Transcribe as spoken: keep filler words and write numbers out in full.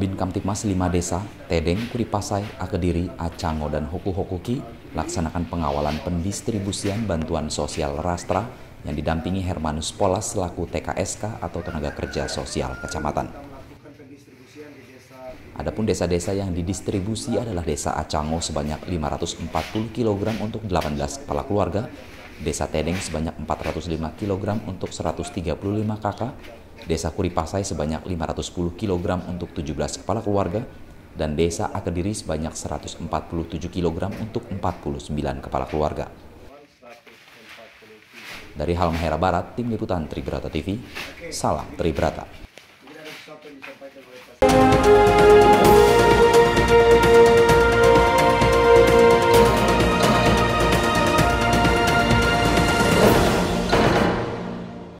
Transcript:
Babin Kamtipmas lima desa, Tedeng, Kuripasai, Akediri, Acango, dan Hoku-Hokuki laksanakan pengawalan pendistribusian bantuan sosial Rastra yang didampingi Hermanus Polas selaku T K S K atau Tenaga Kerja Sosial Kecamatan. Adapun desa-desa yang didistribusi adalah Desa Acango sebanyak lima ratus empat puluh kilogram untuk delapan belas kepala keluarga, Desa Tedeng sebanyak empat ratus lima kilogram untuk seratus tiga puluh lima kakak, Desa Kuripasai sebanyak lima ratus sepuluh kilogram untuk tujuh belas kepala keluarga, dan Desa Akediri sebanyak seratus empat puluh tujuh kilogram untuk empat puluh sembilan kepala keluarga. Dari Halmahera Barat, Tim Liputan Tribrata T V, salam Tribrata.